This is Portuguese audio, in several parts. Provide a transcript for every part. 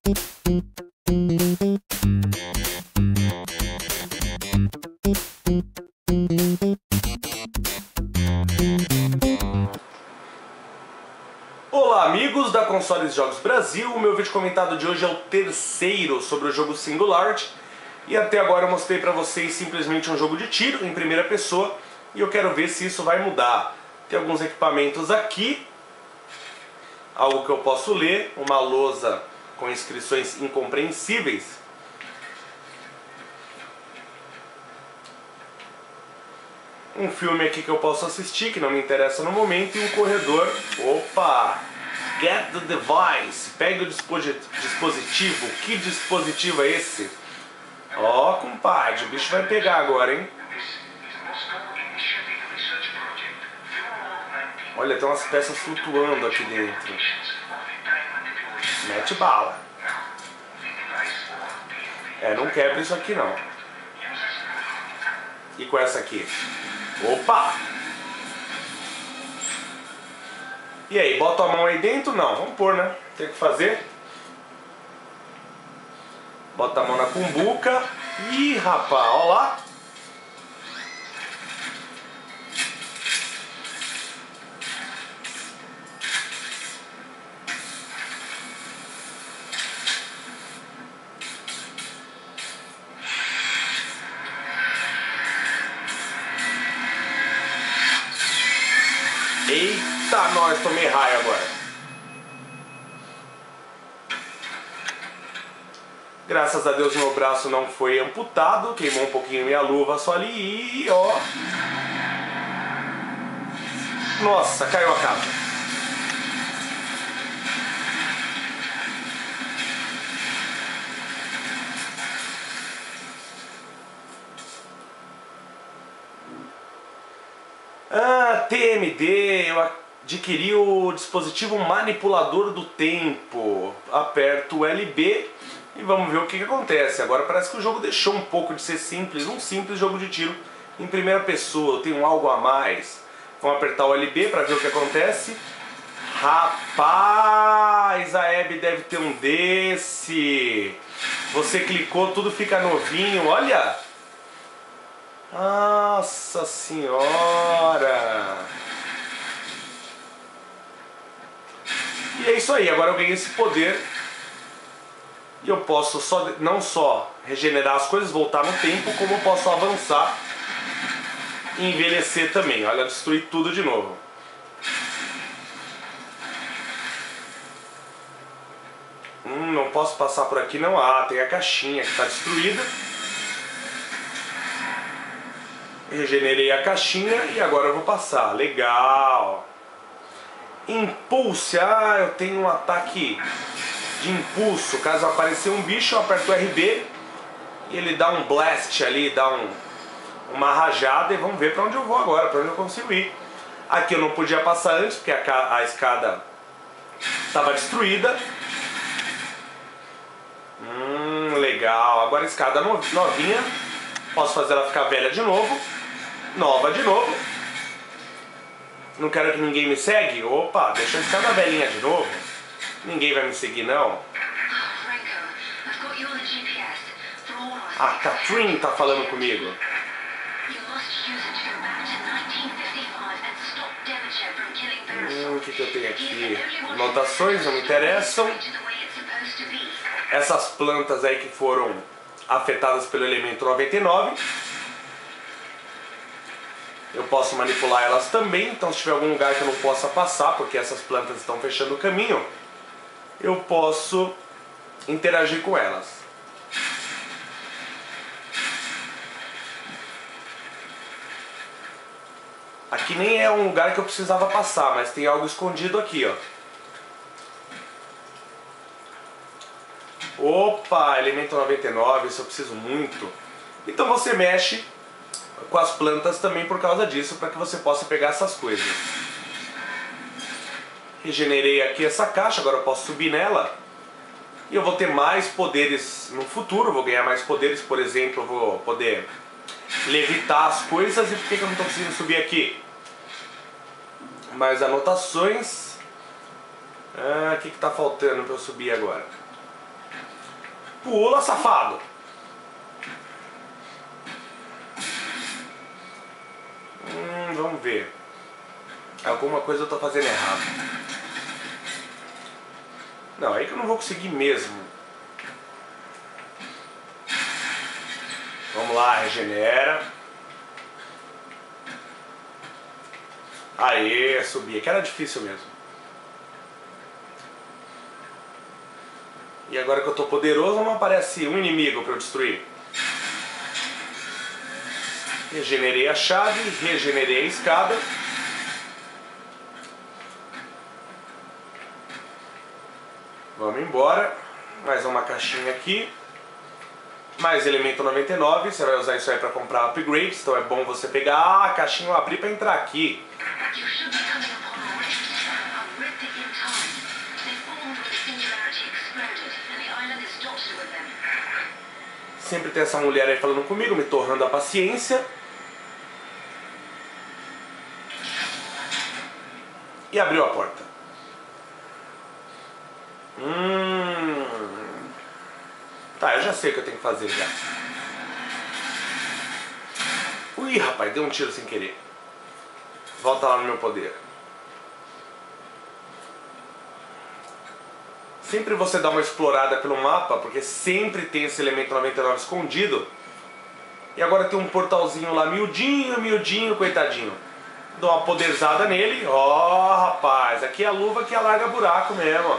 Olá amigos da Consoles Jogos Brasil, o meu vídeo comentado de hoje é o terceiro sobre o jogo Singularity. E até agora eu mostrei pra vocês simplesmente um jogo de tiro em primeira pessoa e eu quero ver se isso vai mudar. Tem alguns equipamentos aqui, algo que eu posso ler, uma lousa com inscrições incompreensíveis. Um filme aqui que eu posso assistir, que não me interessa no momento, e um corredor. Opa! Get the device. Pegue o dispositivo. Que dispositivo é esse? Ó, compadre, o bicho vai pegar agora, hein? Olha, tem umas peças flutuando aqui dentro. Mete bala. É, não quebra isso aqui não. E com essa aqui? Opa! E aí, bota a mão aí dentro? Não, vamos pôr, né? Tem que fazer. Bota a mão na cumbuca. Ih, rapaz, ó lá. Eita, nós, tomei raio agora. Graças a Deus meu braço não foi amputado, queimou um pouquinho minha luva só ali e ó. Nossa, caiu a casa. Ah, TMD, eu adquiri o dispositivo manipulador do tempo. Aperto o LB e vamos ver o que acontece. Agora parece que o jogo deixou um pouco de ser simples, um simples jogo de tiro em primeira pessoa. Eu tenho algo a mais. Vamos apertar o LB para ver o que acontece. Rapaz, a Abby deve ter um desse. Você clicou, tudo fica novinho, olha. Nossa senhora! E é isso aí, agora eu ganhei esse poder e eu posso não só regenerar as coisas, voltar no tempo, como eu posso avançar e envelhecer também. Olha, destruir tudo de novo. Não posso passar por aqui não. Ah, tem a caixinha que está destruída. Regenerei a caixinha e agora eu vou passar. Legal. Impulse. Ah, eu tenho um ataque de impulso. Caso aparecer um bicho, eu aperto o RB e ele dá um blast ali, dá uma rajada. E vamos ver para onde eu vou agora, para onde eu consigo ir. Aqui eu não podia passar antes porque a escada estava destruída. Legal. Agora a escada novinha. Posso fazer ela ficar velha de novo. Nova de novo. Não quero que ninguém me segue. Opa, deixa a escada velhinha de novo. Ninguém vai me seguir não. A Catherine tá falando comigo. O que eu tenho aqui? Anotações não me interessam. Essas plantas aí que foram afetadas pelo elemento 99. Eu posso manipular elas também, então se tiver algum lugar que eu não possa passar, porque essas plantas estão fechando o caminho, eu posso interagir com elas. Aqui nem é um lugar que eu precisava passar, mas tem algo escondido aqui, ó. Opa, elemento 99, isso eu preciso muito. Então você mexe com as plantas também por causa disso, para que você possa pegar essas coisas. Regenerei aqui essa caixa, agora eu posso subir nela. E eu vou ter mais poderes no futuro, vou ganhar mais poderes, por exemplo, eu vou poder levitar as coisas. E por que eu não estou conseguindo subir aqui? Mais anotações. O que está faltando para eu subir agora? Pula, safado. Vamos ver. Alguma coisa eu tô fazendo errado. Não, aí que eu não vou conseguir mesmo. Vamos lá, regenera. Aê, subi. Que era difícil mesmo. E agora que eu tô poderoso, não aparece um inimigo pra eu destruir. Regenerei a chave, regenerei a escada. Vamos embora. Mais uma caixinha aqui. Mais elemento 99. Você vai usar isso aí para comprar upgrades. Então é bom você pegar a caixinha e abrir para entrar aqui. Sempre tem essa mulher aí falando comigo, me torrando a paciência. E abriu a porta. Tá, eu já sei o que eu tenho que fazer já. Ui, rapaz, deu um tiro sem querer. Volta lá no meu poder. Sempre você dá uma explorada pelo mapa, porque sempre tem esse elemento 99 escondido. E agora tem um portalzinho lá, miudinho, coitadinho. Dou uma poderzada nele. Ó, rapaz, aqui é a luva que alarga buraco mesmo.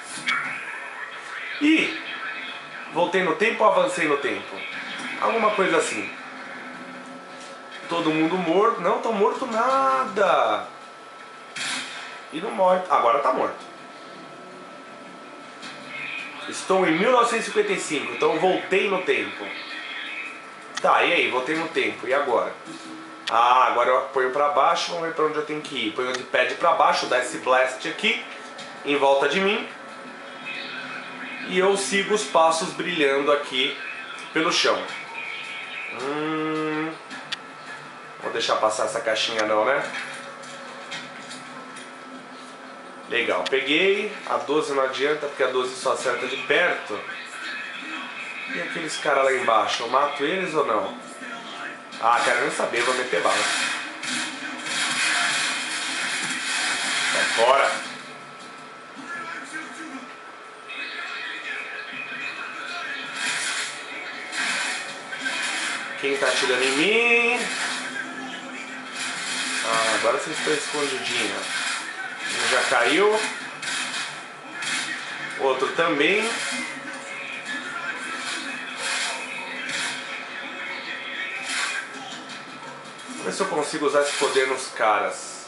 Ih, voltei no tempo ou avancei no tempo? Alguma coisa assim. Todo mundo morto. Não, tô morto nada. E não morre. Agora tá morto. Estou em 1955, então eu voltei no tempo. Tá, e aí? Voltei no tempo. E agora? Ah, agora eu ponho pra baixo. Vamos ver pra onde eu tenho que ir. Ponho o pad pra baixo, dá esse blast aqui em volta de mim. E eu sigo os passos brilhando aqui pelo chão. Vou deixar passar essa caixinha não, né? Legal, peguei. A 12 não adianta porque a 12 só acerta de perto. E aqueles caras lá embaixo, eu mato eles ou não? Ah, quero nem saber, vou meter bala. Sai fora. Quem tá atirando em mim? Ah, agora vocês estão escondidinhos. Um já caiu. Outro também. Vamos ver se eu consigo usar esse poder nos caras.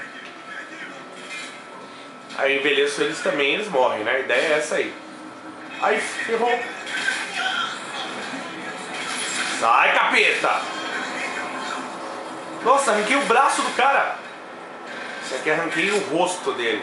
Aí eu envelheço eles também, eles morrem, né? A ideia é essa aí. Aí ferrou. Sai, capeta! Nossa, arranquei o braço do cara. Esse aqui arranquei o rosto dele.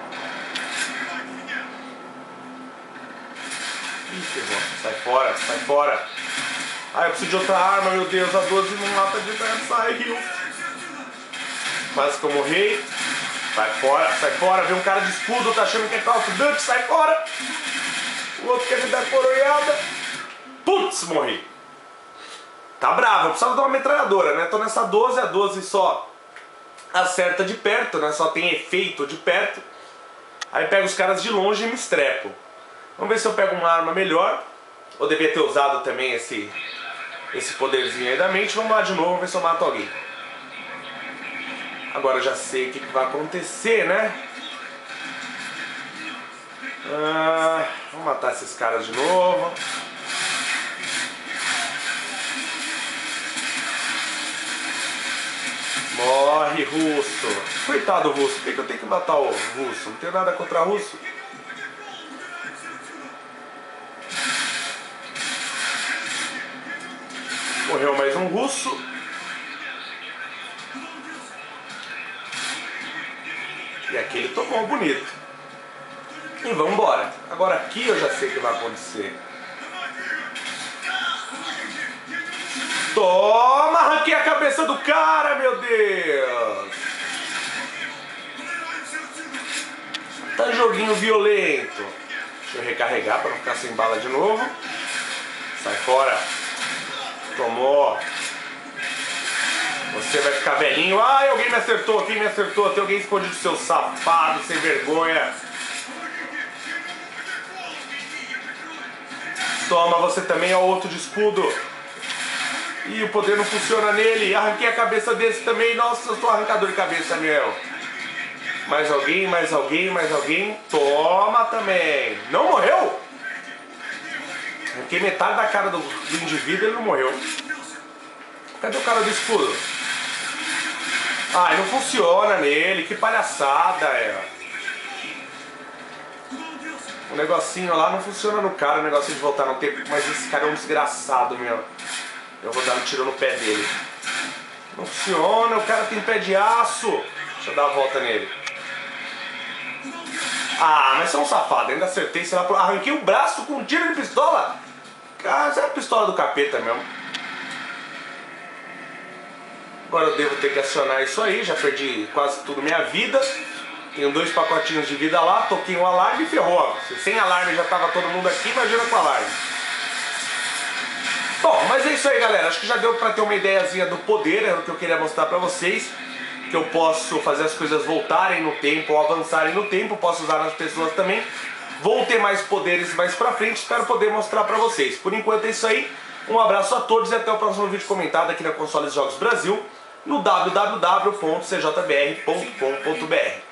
Ih, ferrou. Sai fora, sai fora. Ah, eu preciso de outra arma, meu Deus. A 12 não mata de perto. Sai, Rio. Quase que eu morri. Sai fora. Vem um cara de escudo, tá achando que é Call of Duty. Sai fora. O outro quer me dar coronhada. Putz, morri. Tá bravo, eu precisava de uma metralhadora, né? Tô nessa 12, a 12 só acerta de perto, né? Só tem efeito de perto. Aí pego os caras de longe e me estrepo. Vamos ver se eu pego uma arma melhor. Ou devia ter usado também esse poderzinho aí da mente. Vamos lá de novo, vamos ver se eu mato alguém. Agora eu já sei o que vai acontecer, né? Vamos matar esses caras de novo. Morre, russo. Coitado russo, por que eu tenho que matar o russo? Não tenho nada contra russo. Morreu mais um russo. E aqui ele tomou bonito. E vamos embora. Agora aqui eu já sei o que vai acontecer. Toma! Arranquei a cabeça do cara, meu Deus! Tá joguinho violento. Deixa eu recarregar para não ficar sem bala de novo. Sai fora. Tomou. Você vai ficar velhinho. Ai, alguém me acertou. Quem me acertou? Tem alguém escondido, seu safado, sem vergonha. Toma, você também é o outro de escudo. Ih, o poder não funciona nele. Arranquei a cabeça desse também. Nossa, eu sou arrancador de cabeça, meu. Mais alguém, mais alguém, mais alguém. Toma também. Não morreu? Arranquei metade da cara do indivíduo e ele não morreu. Cadê o cara do escudo? Ai, não funciona nele. Que palhaçada, O negocinho lá não funciona no cara, o negocinho de voltar no tempo. Mas esse cara é um desgraçado, meu. Eu vou dar um tiro no pé dele. Não funciona, o cara tem pé de aço. Deixa eu dar a volta nele. Ah, mas você é um safado, ainda acertei, sei lá, arranquei o braço com um tiro de pistola. Cara, isso é a pistola do capeta mesmo. Agora eu devo ter que acionar isso aí, já perdi quase tudo minha vida. Tenho 2 pacotinhos de vida lá, toquei um alarme e ferrou. Sem alarme já tava todo mundo aqui, imagina com alarme. Bom, mas é isso aí, galera. Acho que já deu pra ter uma ideiazinha do poder, é o que eu queria mostrar pra vocês. Que eu posso fazer as coisas voltarem no tempo ou avançarem no tempo, posso usar nas pessoas também. Vou ter mais poderes mais pra frente, espero poder mostrar pra vocês. Por enquanto é isso aí, um abraço a todos e até o próximo vídeo comentado aqui na Consoles Jogos Brasil, no www.cjbr.com.br.